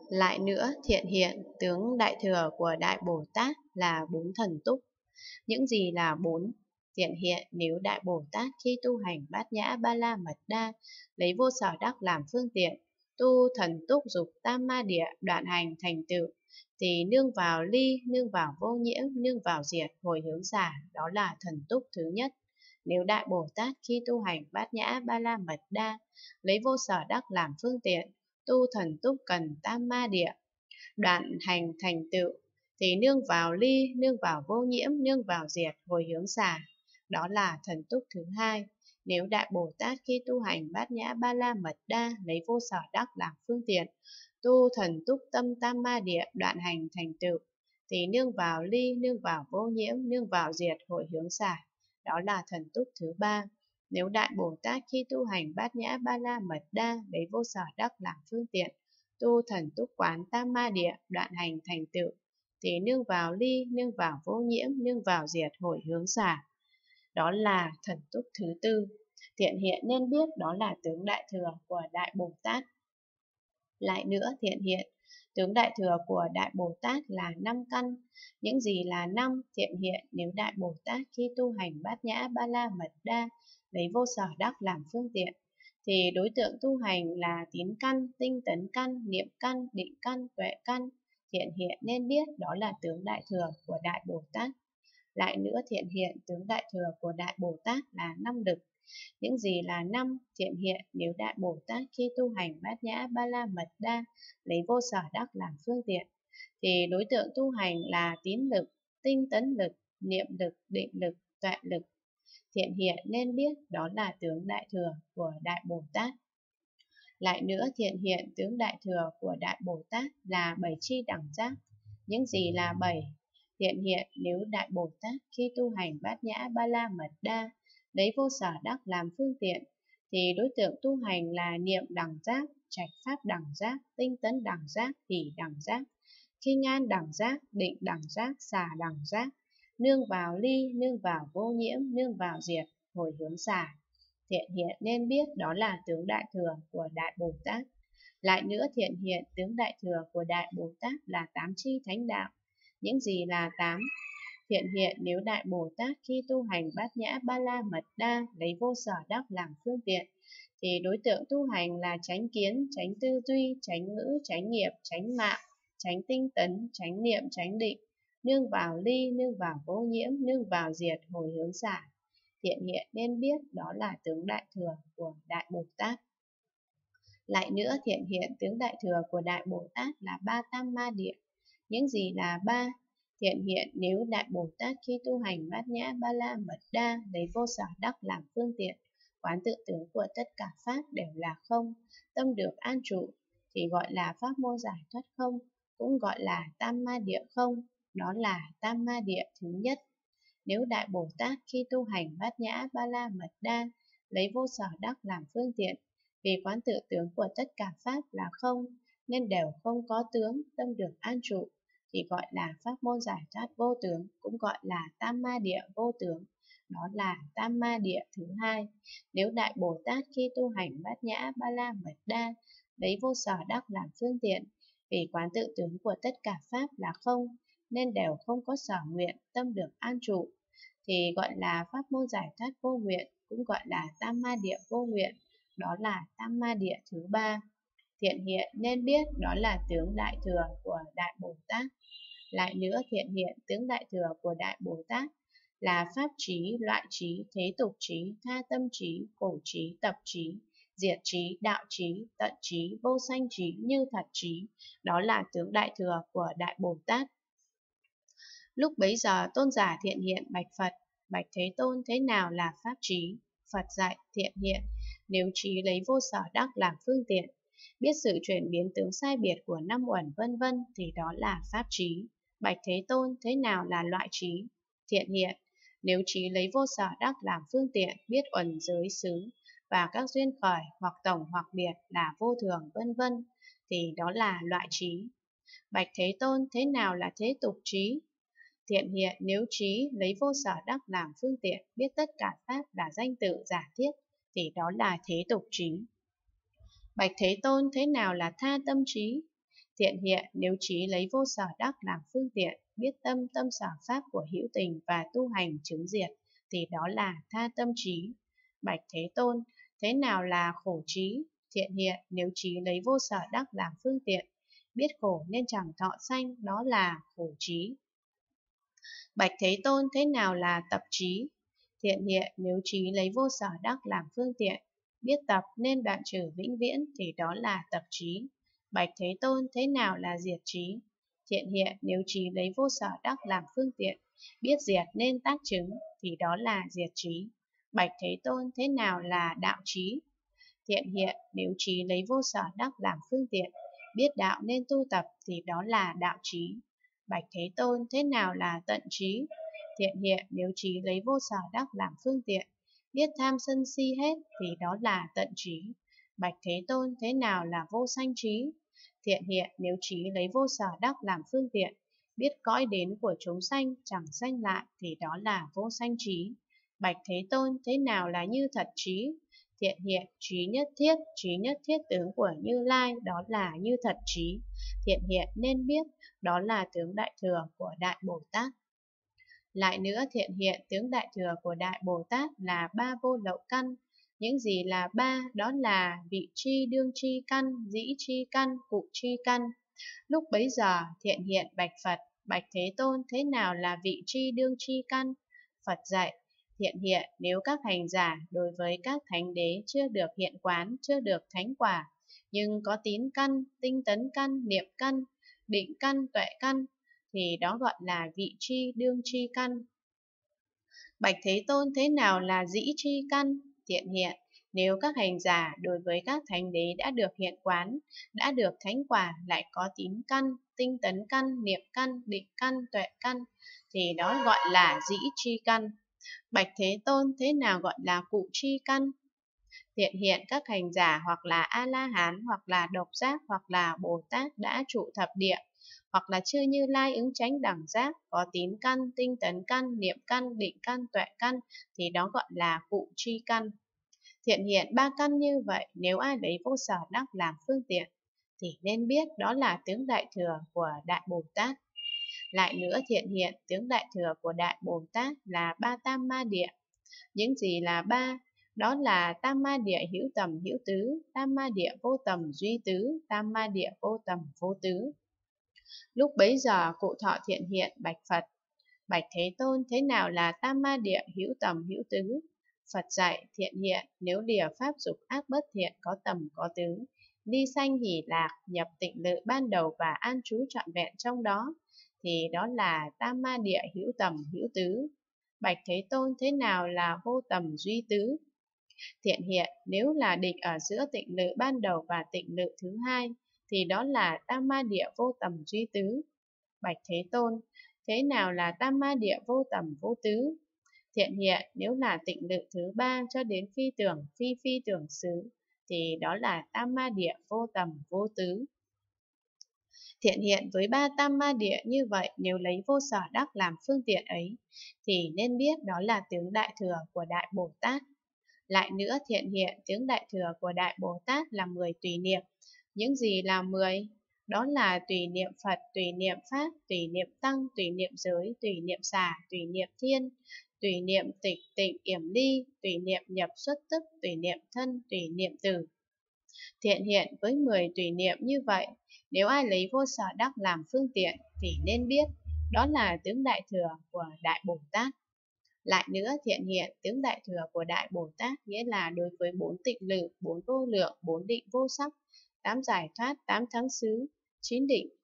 Lại nữa, thiện hiện, tướng đại thừa của Đại Bồ Tát là bốn thần túc. Những gì là bốn? Thiện hiện nếu Đại Bồ Tát khi tu hành Bát Nhã Ba La Mật Đa, lấy vô sở đắc làm phương tiện, tu thần túc dục tam ma địa đoạn hành thành tựu, thì nương vào ly, nương vào vô nhiễm, nương vào diệt, hồi hướng xả, đó là thần túc thứ nhất. Nếu Đại Bồ Tát khi tu hành Bát Nhã Ba La Mật Đa, lấy vô sở đắc làm phương tiện, tu thần túc cần tam ma địa, đoạn hành thành tựu, thì nương vào ly, nương vào vô nhiễm, nương vào diệt, hồi hướng xả, đó là thần túc thứ hai. Nếu Đại Bồ Tát khi tu hành Bát Nhã Ba La Mật Đa, lấy vô sở đắc làm phương tiện, tu thần túc tâm tam ma địa đoạn hành thành tựu, thì nương vào ly, nương vào vô nhiễm, nương vào diệt, hồi hướng xả, đó là thần túc thứ ba. Nếu Đại Bồ Tát khi tu hành Bát Nhã Ba La Mật Đa, lấy vô sở đắc làm phương tiện, tu thần túc quán tam ma địa đoạn hành thành tựu, thì nương vào ly, nương vào vô nhiễm, nương vào diệt, hồi hướng xả, đó là thần túc thứ tư. Thiện hiện nên biết đó là tướng đại thừa của Đại Bồ Tát. Lại nữa, thiện hiện, tướng đại thừa của Đại Bồ Tát là năm căn. Những gì là năm? Thiện hiện nếu Đại Bồ Tát khi tu hành Bát Nhã Ba La Mật Đa, lấy vô sở đắc làm phương tiện, thì đối tượng tu hành là tín căn, tinh tấn căn, niệm căn, định căn, tuệ căn. Thiện hiện nên biết đó là tướng đại thừa của Đại Bồ Tát. Lại nữa, thiện hiện tướng đại thừa của Đại Bồ Tát là năm lực. Những gì là năm? Thiện hiện nếu Đại Bồ Tát khi tu hành Bát Nhã Ba La Mật Đa, lấy vô sở đắc làm phương tiện, thì đối tượng tu hành là tín lực, tinh tấn lực, niệm lực, định lực, tuệ lực. Thiện hiện nên biết đó là tướng đại thừa của Đại Bồ Tát. Lại nữa, thiện hiện tướng đại thừa của Đại Bồ Tát là bảy chi đẳng giác. Những gì là bảy? Thiện hiện nếu Đại Bồ Tát khi tu hành Bát Nhã Ba La Mật Đa, lấy vô sở đắc làm phương tiện, thì đối tượng tu hành là niệm đẳng giác, trạch pháp đẳng giác, tinh tấn đẳng giác, hỷ đẳng giác, khinh an đẳng giác, định đẳng giác, xả đẳng giác, nương vào ly, nương vào vô nhiễm, nương vào diệt, hồi hướng xả. Thiện hiện nên biết đó là tướng đại thừa của Đại Bồ Tát. Lại nữa, thiện hiện tướng đại thừa của Đại Bồ Tát là tám chi thánh đạo. Những gì là tám? Thiện hiện nếu Đại Bồ Tát khi tu hành Bát Nhã Ba La Mật Đa, lấy vô sở đắc làm phương tiện, thì đối tượng tu hành là chánh kiến, chánh tư duy, chánh ngữ, chánh nghiệp, chánh mạng, chánh tinh tấn, chánh niệm, chánh định, nương vào ly, nương vào vô nhiễm, nương vào diệt, hồi hướng xả. Thiện hiện nên biết đó là tướng đại thừa của Đại Bồ Tát. Lại nữa, thiện hiện tướng đại thừa của Đại Bồ Tát là ba tam ma địa. Những gì là ba? Thiện hiện nếu Đại Bồ Tát khi tu hành Bát Nhã Ba La Mật Đa, lấy vô sở đắc làm phương tiện, quán tự tướng của tất cả pháp đều là không, tâm được an trụ, thì gọi là pháp môn giải thoát không, cũng gọi là tam ma địa không, đó là tam ma địa thứ nhất. Nếu Đại Bồ Tát khi tu hành Bát Nhã Ba La Mật Đa, lấy vô sở đắc làm phương tiện, vì quán tự tướng của tất cả pháp là không, nên đều không có tướng, tâm được an trụ, thì gọi là pháp môn giải thoát vô tướng, cũng gọi là tam ma địa vô tướng, đó là tam ma địa thứ hai. Nếu Đại Bồ Tát khi tu hành Bát Nhã Ba La Mật Đa, lấy vô sở đắc làm phương tiện, vì quán tự tướng của tất cả pháp là không, nên đều không có sở nguyện, tâm được an trụ, thì gọi là pháp môn giải thoát vô nguyện, cũng gọi là tam ma địa vô nguyện, đó là tam ma địa thứ ba. Thiện hiện nên biết đó là tướng đại thừa của Đại Bồ Tát. Lại nữa, thiện hiện tướng đại thừa của Đại Bồ Tát là pháp trí, loại trí, thế tục trí, tha tâm trí, cổ trí, tập trí, diệt trí, đạo trí, tận trí, vô sanh trí, như thật trí, đó là tướng đại thừa của Đại Bồ Tát. Lúc bấy giờ tôn giả thiện hiện bạch Phật: Bạch Thế Tôn, thế nào là pháp trí? Phật dạy: Thiện hiện, nếu trí lấy vô sở đắc làm phương tiện, biết sự chuyển biến tướng sai biệt của năm uẩn vân vân, thì đó là pháp trí. Bạch Thế Tôn, thế nào là loại trí? Thiện hiện, nếu trí lấy vô sở đắc làm phương tiện, biết uẩn giới xứ và các duyên khởi hoặc tổng hoặc biệt là vô thường vân vân, thì đó là loại trí. Bạch Thế Tôn, thế nào là thế tục trí? Thiện hiện, nếu trí lấy vô sở đắc làm phương tiện, biết tất cả pháp là danh tự giả thiết, thì đó là thế tục trí. Bạch Thế Tôn, thế nào là tha tâm trí? Thiện hiện nếu trí lấy vô sở đắc làm phương tiện, biết tâm tâm sở pháp của hữu tình và tu hành chứng diệt, thì đó là tha tâm trí. Bạch Thế Tôn, thế nào là khổ trí? Thiện hiện nếu trí lấy vô sở đắc làm phương tiện, biết khổ nên chẳng thọ sanh, đó là khổ trí. Bạch Thế Tôn, thế nào là tập trí? Thiện hiện nếu trí lấy vô sở đắc làm phương tiện, biết tập nên đoạn trừ vĩnh viễn, thì đó là tập trí. Bạch Thế Tôn, thế nào là diệt trí? Thiện hiện nếu trí lấy vô sở đắc làm phương tiện, biết diệt nên tác chứng, thì đó là diệt trí. Bạch Thế Tôn, thế nào là đạo trí? Thiện hiện nếu trí lấy vô sở đắc làm phương tiện, biết đạo nên tu tập, thì đó là đạo trí. Bạch Thế Tôn, thế nào là tận trí? Thiện hiện nếu trí lấy vô sở đắc làm phương tiện, biết tham sân si hết, thì đó là tận trí. Bạch Thế Tôn, thế nào là vô sanh trí? Thiện hiện nếu trí lấy vô sở đắc làm phương tiện, biết cõi đến của chúng sanh chẳng sanh lại, thì đó là vô sanh trí. Bạch Thế Tôn, thế nào là như thật trí? Thiện hiện trí nhất thiết tướng của Như Lai, đó là như thật trí. Thiện hiện nên biết, đó là tướng đại thừa của Đại Bồ Tát. Lại nữa, thiện hiện tướng đại thừa của Đại Bồ Tát là ba vô lậu căn. Những gì là ba? Đó là vị tri đương tri căn, dĩ tri căn, cụ tri căn. Lúc bấy giờ, thiện hiện bạch Phật, bạch Thế Tôn, thế nào là vị tri đương tri căn? Phật dạy, thiện hiện nếu các hành giả đối với các thánh đế chưa được hiện quán, chưa được thánh quả, nhưng có tín căn, tinh tấn căn, niệm căn, định căn, tuệ căn, thì đó gọi là vị tri đương tri căn. Bạch Thế Tôn, thế nào là dĩ tri căn? Thiện hiện nếu các hành giả đối với các thánh đế đã được hiện quán, đã được thánh quả, lại có tín căn, tinh tấn căn, niệm căn, định căn, tuệ căn, thì đó gọi là dĩ tri căn. Bạch Thế Tôn, thế nào gọi là cụ tri căn? Thiện hiện các hành giả hoặc là A-la-hán, hoặc là độc giác, hoặc là Bồ Tát đã trụ thập địa, hoặc là chư Như Lai ứng chánh đẳng giác, có tín căn, tinh tấn căn, niệm căn, định căn, tuệ căn, thì đó gọi là cụ tri căn. Thiện hiện ba căn như vậy, nếu ai lấy vô sở đắc làm phương tiện, thì nên biết đó là tướng đại thừa của Đại Bồ Tát. Lại nữa, thiện hiện tướng đại thừa của Đại Bồ Tát là ba tam ma địa. Những gì là ba? Đó là tam ma địa hữu tầm hữu tứ, tam ma địa vô tầm duy tứ, tam ma địa vô tầm vô tứ. Lúc bấy giờ cụ thọ thiện hiện bạch Phật, bạch Thế Tôn, thế nào là tam ma địa hữu tầm hữu tứ? Phật dạy, thiện hiện nếu lìa pháp dục ác bất thiện có tầm có tứ, ly sanh hỷ lạc, nhập tịnh lự ban đầu và an trú trọn vẹn trong đó, thì đó là tam ma địa hữu tầm hữu tứ. Bạch Thế Tôn, thế nào là vô tầm duy tứ? Thiện hiện nếu là định ở giữa tịnh lự ban đầu và tịnh lự thứ hai, thì đó là tam ma địa vô tầm duy tứ. Bạch Thế Tôn, thế nào là tam ma địa vô tầm vô tứ? Thiện hiện nếu là tịnh lự thứ ba cho đến phi tưởng phi phi tưởng xứ, thì đó là tam ma địa vô tầm vô tứ. Thiện hiện với ba tam ma địa như vậy, nếu lấy vô sở đắc làm phương tiện ấy, thì nên biết đó là tướng đại thừa của Đại Bồ Tát. Lại nữa, thiện hiện tướng đại thừa của Đại Bồ Tát là 10 tùy niệm. Những gì là 10? Đó là tùy niệm Phật, tùy niệm Pháp, tùy niệm Tăng, tùy niệm giới, tùy niệm xả, tùy niệm thiên, tùy niệm tịch tịnh yểm ly, tùy niệm nhập xuất tức, tùy niệm thân, tùy niệm tử. Thiện hiện với 10 tùy niệm như vậy, nếu ai lấy vô sở đắc làm phương tiện, thì nên biết đó là tướng đại thừa của Đại Bồ Tát. Lại nữa, thiện hiện tướng đại thừa của Đại Bồ Tát nghĩa là đối với 4 tịnh lự, 4 vô lượng, 4 định vô sắc, 8 giải thoát, 8 thắng xứ, 9 định